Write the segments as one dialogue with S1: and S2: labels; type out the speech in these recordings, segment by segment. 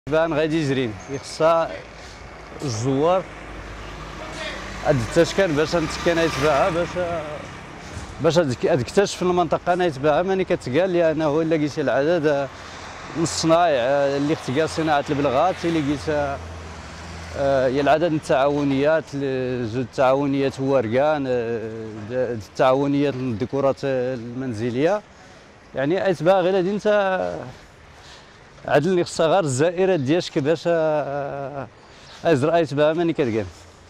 S1: بان غادي يجرين خصها الزوار هاد التشكال باش نتكن يتباعها باش تكتشف المنطقه انا يتباعها ماني كتقال لانه الا لقيتي العدد الصنايع اللي اختيار صناعه البلغات اللي لقيت هي العدد التعاونيات زوج تعاونيات ورقان التعاونيات الديكورات المنزليه يعني اتباع غير هادي انت عدل اللي خصها غير الزائره ديالك باش ازرع يتباع ماني كتقال.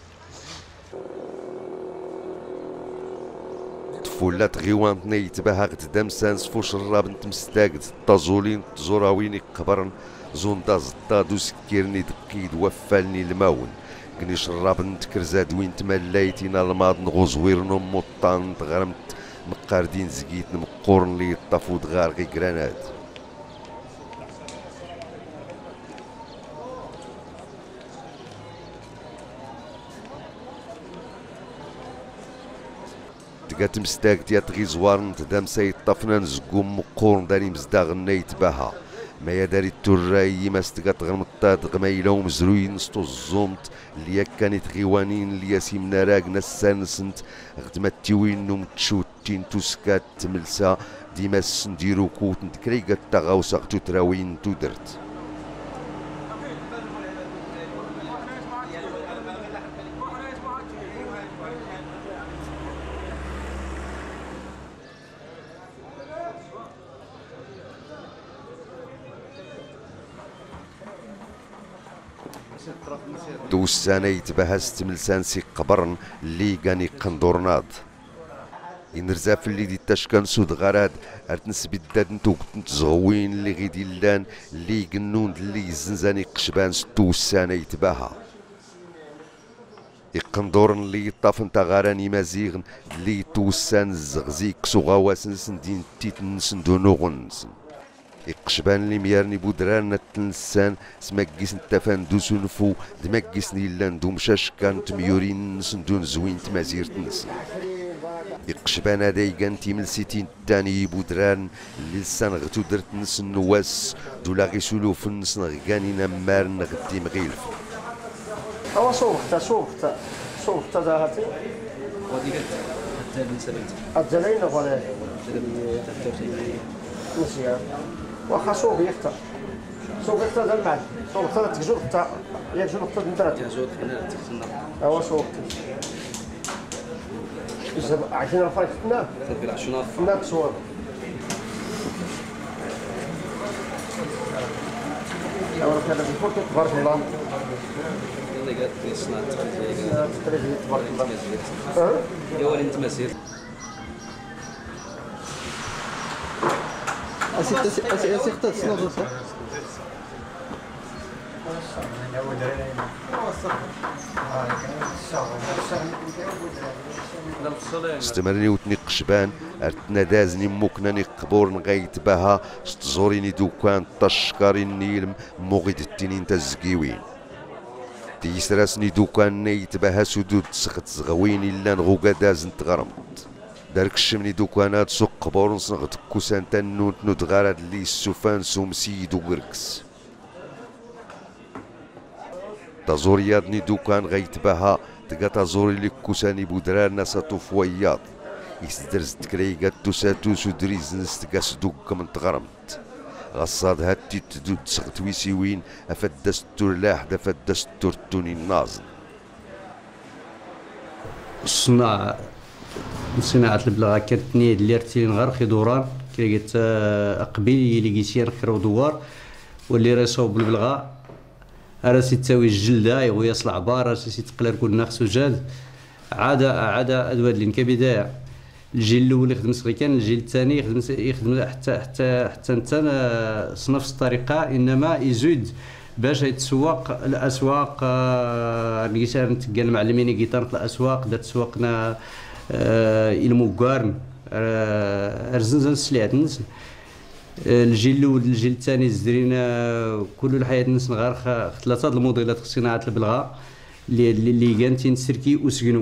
S2: طفولات غيوانتنا يتباها غتدام سانس فوش الراب نتمستاقد طازولين تزوراويني قبرن زوندا زطادو سكيرني دقيد وفالني الماون كنيش الراب نتكرزاد وين تملايتينا الماض نغوزوير نموطان تغرمت مقاردين زقيت نمقورن لي طافود غار غي كرانات تقات مستاك ديال تغيزوار نتدام سايد طفنا نزقوم مقورن داني مزداغ نيتباها ما يداري التراي ما استقات غمطات غميلة ومزروين نسطو الزومت اللي كانت غيوانين اللي ياسيمنا راق نسان سنت غتمتيوين نوم تشوتين توسكات تملسا ديما سنديرو كوت نتكريقات تغاوسا تراوين تودرت دوس سنة يتبهز تملسان سي قبرن اللي كاني قندورناض ينرزاف اللي دي تشكن سود غراد ارتنس بداد نتوك نتزغوين اللي غيدي اللان اللي قنون اللي يزنزاني قشبان ستوس سنة يتباها يقندورن اللي يطاف نتا غاراني مزيغن اللي توسان الزغزيك سوغاواسن سندين تيتن نسندونو غنسن يقشبان اللي ميارني بودران نتنسان سماكيس نتافان دوسو نفو دماكيسني لاندو مشاش كان تميورين نسندون زوين تمازير تنس يقشبان هذا يقان تيملسيتين التاني بودران اللي لسان غتو درت نس النواس دولا غيسولو في النس نغاني نمار نغدي مغيلف
S3: هو صوفتا زهاتي
S4: ودي قلت حتى بنسبت
S3: الجلين ولا مزيان واخا صوب يختار ذا المعد صوب يختار تكجور حتى يكجور حتى ندرات
S4: تكجور هنا تكسنا
S3: هو صوب إذا عشان رفعتنا
S4: تبي عشان
S3: ناك صور أول كذا بيفوت تبارك الله
S4: يلا قالت لي صنعت
S3: تريزي تبارك الله
S4: يا انت مسير
S3: أسيخت تصنع
S2: استمرني وتني قشبان ارتنا دازني موكناني قبور نغايت بها ستزوريني دوكان تشكاري النيلم موغيد التنين تزقيوين تيسراسني دوكان نيت بها سدود سخت زغوين إلا نغوكا دازن تغرمت دارك الشمني دوكانات سوق قبور نصنغت كوسان تنوت ندغارد لي السوفان سومسيد وقركس تزوريادني دوكان غايت بها تلقى تزوري لي كوساني بودرار ناسا طوفوياض يستدرز تكريقات توساتو سودريز نستقا سدوك من تغرمت غصاد هاتي تدود تسغت ويسيوين افدس الترلاح دا فدس التورتوني النازن
S1: صناعة البلاغة كانتني اللي رتين غير خي دوران كي قلت قبيل اللي قيسير خيرو دوار واللي راسو بالبلغة راسي تساوي الجلدة يغويا العبار راسي تقلر كل خصو جاد عاد ادواد لين كبداية الجيل الاول يخدم صغير كان الجيل الثاني يخدم حتى انت نفس الطريقة انما يزيد باش يتسوق الاسواق اللي صار نتقال المعلمين كيطار في الاسواق دات سواقنا المقارن رزنزن السلعات الناس الجيل الاول الجيل الثاني زدرينا كل الحياه الناس غير ثلاثه الموديلات في صناعه البلغه اللي كان تنسركي وسكنو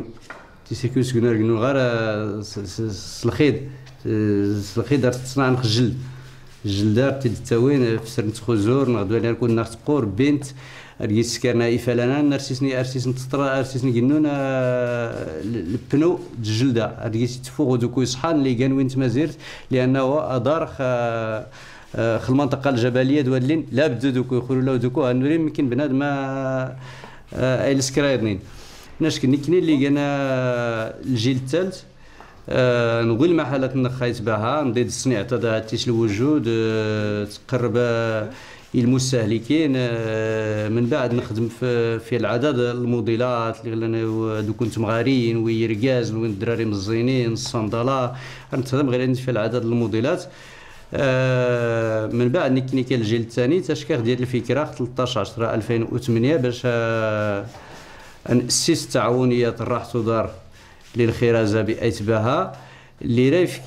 S1: غير الخيط دارت تصنع نخجل الجلدار تدتاوين في سرنت خزور نغدو عليها نكون نختقور بنت ارجي سكرنا إفلنا نرسيسني أرسيسن تطرا أرسيسني جنون البنو الجلدة ارجي تفوق دوكو يصحان اللي كان وين تمازيرت لأنه أدار في المنطقة الجبلية دوالين لا بد دوكو يقولوا له دوكو هنوري يمكن بنادم اي سكرايرنين ناش كني اللي كان الجيل الثالث نقول محلات نخايت بها نضيد الصنيع تاع تيش الوجود تقرب المستهلكين من بعد نخدم في العدد الموديلات اللي دوك كنت مغارين ويركاز وين الدراري مزينين الصندله نخدم غير في العدد الموديلات من بعد كان الجيل الثاني تشكيل ديال الفكره 13/10/2008 باش نأسس التعاونيه الراحة ودار للخرازه بأيتباها اللي رايف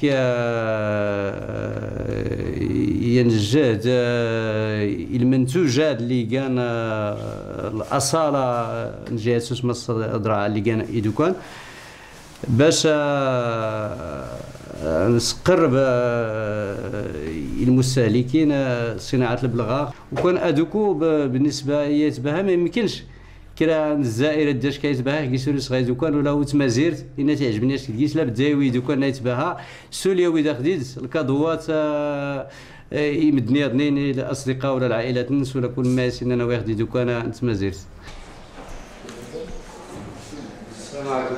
S1: ينجهد المنتوجات اللي كان الاصاله نجهه سوسمه الصدراء اللي كان يدوكان باش نقرب المستهلكين صناعه البلغاء وكان ادوكو بالنسبه يتباها ما يمكنش كرا الزائره داش كيتباها كيسولي صغير دوكان ولا تمازيرت انا تعجبنيش كيس لا بداوي دوكان يتباها سوليا ويدا خديد الكادوات يمدني اثنين الاصدقاء ولا العائلات الناس ولا كل ما سين انا واخد دوكان تمازيرت. السلام عليكم.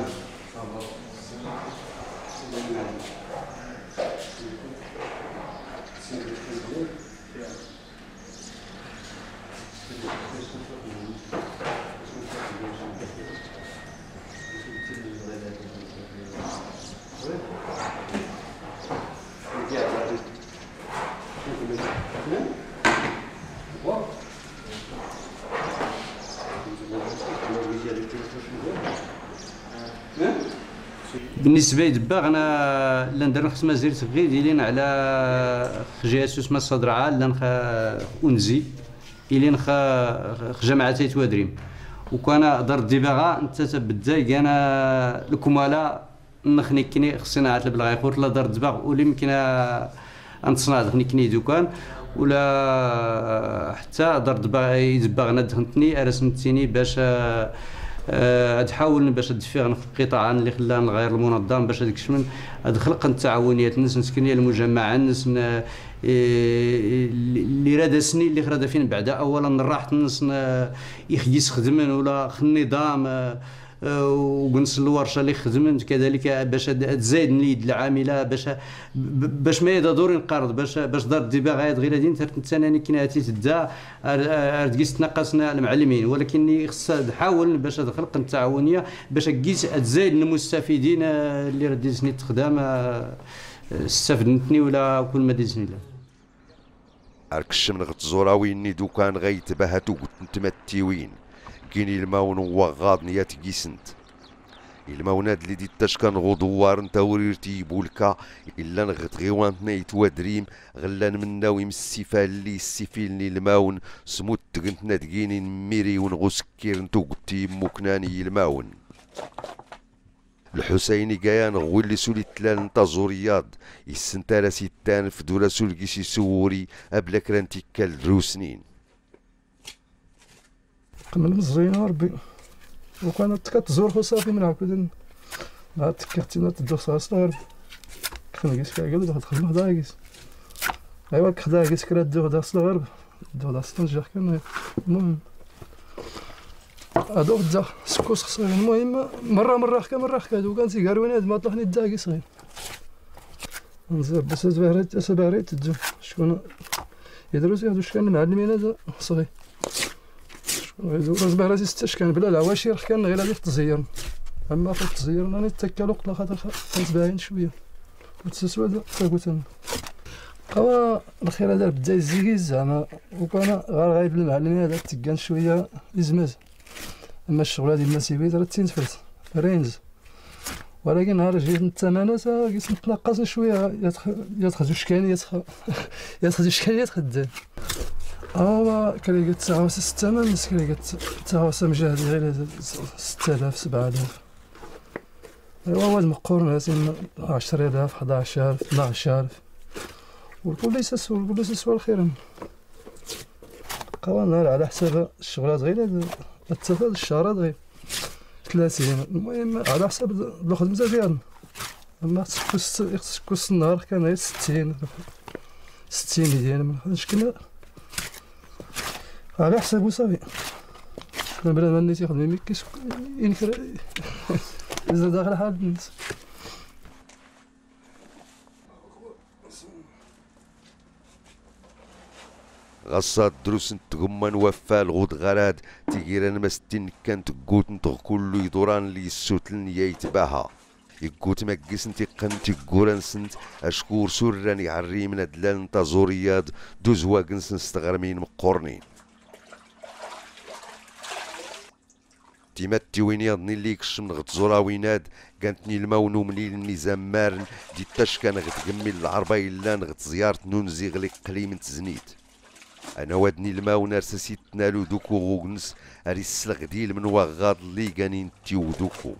S1: بالنسبه لدباغ انا ندير نخص مازال غير ديالين على جهه سوسمه الصدرعه لان انزي الين جماعه تيتوادريم وكان دار الدباغه انت تبدا كان الكماله نخنيكني صناعه البلغاء يقول لا دار الدباغ ولي يمكن نتصنع دخنيكني دوكان ولا حتى دار الدباغ يدباغنا دخنتني ارسمتيني باش تحاول باش تدفيغ في القطاع اللي خلانا نغير المنظم باش هذيك الشمن خلق التعاونيات الناس نسكنيه المجمع الناس اللي راه سنين اللي خرا فين بعدا اولا راحه الناس يخديس خدمن ولا النظام وقنص الورشه اللي خدمت كذلك باش تزايد اليد العامله باش ما يدور نقرض باش دار الدباغ غير غادي ثاني كناتي تدا ارتقيس تناقصنا المعلمين ولكن خصها تحاول باش تخلق التعاونيه باش كيس تزايد المستفيدين اللي ردي سنين تخدم استفدتني ولا كل ما ديزني لا
S2: اركش من غتزوراوين دوكان غيتبهتو تمتيوين كيني الماون وغاض نيات كيسنت الماونات اللي دي تشكن غدوار نتا وريرتي بولكا الا نغت غيوانتنا يتوادريم غلان منا ويمسيفا اللي السيفيلني الماون سموت تقنتنا تقيني ميري ونغسكير نتو قتي مكناني الماون الحسيني كايان غولي سولي تلال نتا زورياض يسنتالا سيتان في دولا سولكيسي سوري ابلا كرانتي كالروسنين
S5: من مزينة ربي وكانت كتزور خو صافي من هكا عاد تكاتينا تدوخ صغار خنقيس كاع قال خدمه خداكيس ايوا كخداكيس كرا دوخ دا صغار دوخ دا طنجة كان المهم هادوك دا سكوس صغير المهم مرة حكا دوك كان تيقاروين هاد ما طلعني داكي صغير نزير بس اسباريت تدو شكون يدروس هادو شكون المعلمين هذا صغير راس بهراسي ستاش كان بلا العواشير كان غير هادي تزير اما في التزيير راني تكالو قلا خاطر كنت باين شويه وتسوى هذا تاكوت اوا الخير هذا بدا يزيكيز زعما وكان غير غايب المعلم هذا تكان شويه يزمز اما الشغله ديال النسيبيت راه تنفرت رينز ولكن نهار جيت الثمانات كيس نتنقص شويه يدخل شكاني يدخل شكاني خدام كريقة 6 مس كريقة 9 مجاهد غير 6000 7000 ايوا هاد مقورن هاتين 10000 11000 12000 12000 والبوليس سوى الخير بقاو نهار على حساب الشغلات غير التفاد الشهرات غير 30. المهم على حساب الخدمة ديالنا. اما خص كل النهار كان غير 60 ديال ماش كنا على حسابو صافي. كان بلا ما تيخدم ما كاينش ينكر إذا داخل حال الناس.
S2: غصات دروس تغمان وفا الغود غراد تيجيران مستين كانت قوت نتغ كلو يدوران لي السوتلن يتباها يقوت مكيس نتي قنتي قوران سنت اشكور سران يعري من دلال نتا زورياد دوز واقنس نستغرمين مقورنين تيمات وين يضني ليك الشم غت زوراويناد كانتني الماونو مني النظام مارن دي تاش كان غتقمي العربه الا غت زيارة نونزي غلي قليم تزنيت انا وادني الماء ونرسسيت نالو دوكو غوغنس اري السلغ ديال من وغاض اللي كانين تيو دوكو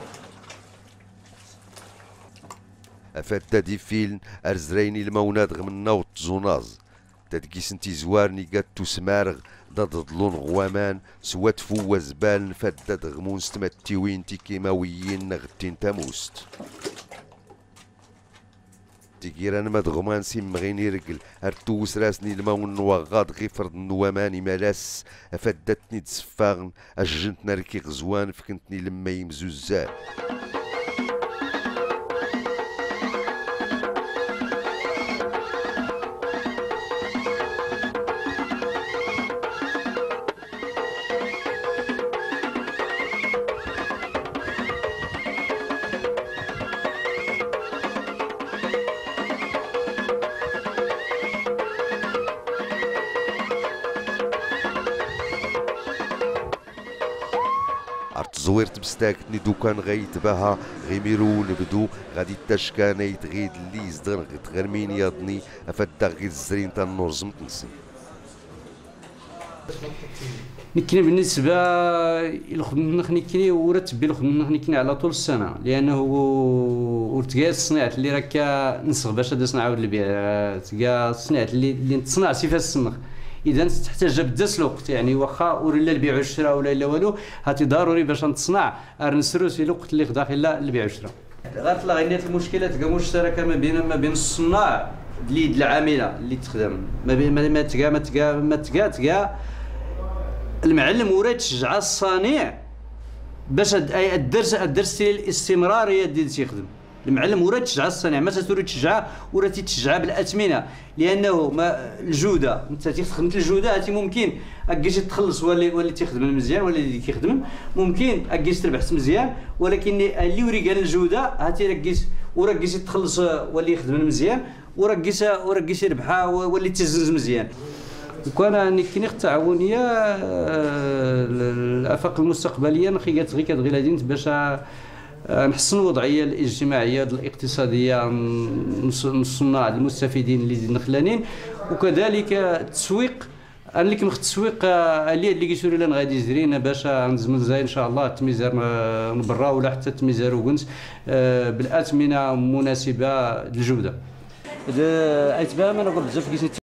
S2: افات تادي فيلن ارزريني الماونات غمنا وتزوناز تادكيس انتي زوارني قاتو سمارغ ضد ضلون غوامان سوات فوا زبال فداد غمون ستمتيوين تي كيماويين نغتين تاموست تيكيران ماد غمان سيمغيني رجل ارتوس راسني الماون نوغاض غي فرد النواماني مالاس افدتني تسفاغن اجنت نركي غزوان فكنتني لما يمزوزال زويرت بستاكتني دوكان غيتباها غيميرو نبدو غادي تاشكانا يتغيد اللي يزدر غتغرمين ياضني افدا غير الزرين تاع النور زمتنسن
S1: نكني بالنسبه الخدمه نكني ورتبي الخدمه نكني على طول السنه لانه ورتقا الصناعه اللي راكا نسخ باش نعاود البيع تلقى الصناعه اللي تصنع سيفا السمخ اذا تحتاج بزاف الوقت يعني واخا ولا البيع والشراء ولا والو هاتي ضروري باش نتصنع نسرو في الوقت اللي داخل البيع والشراء غتطلع غير المشكله تلقى مشتركه ما بين الصناع اليد العامله اللي تخدم ما تلقى المعلم وراه تشجع الصانع باش الدرس الاستمراريه ديال تيخدم المعلم وراه تشجع الصانع ما توري تشجعه وراه تشجع بالاثمنه لانه ما الجوده انت تخدم الجوده هاتي ممكن اكيش تخلص ولا تيخدم مزيان ولا اللي كيخدم ممكن اكيش تربح مزيان ولكن اللي وري قال الجوده هاتي راكيش تخلص ولا يخدم مزيان وراكيش يربحها ولا تزنز مزيان وكان كاين التعاونيه الافاق المستقبليه غير غاديين باش نحسن الوضعيه الاجتماعيه الاقتصاديه الصناع المستفيدين اللي نخلانين وكذلك التسويق اللي كيمخ التسويق اللي كيسوري لنا غادي يزرينا باش نزمن زي ان شاء الله التميزار من برا ولا حتى التميزار وكنس بالاثمنه مناسبه للجوده. ايتبان انا قلت بزاف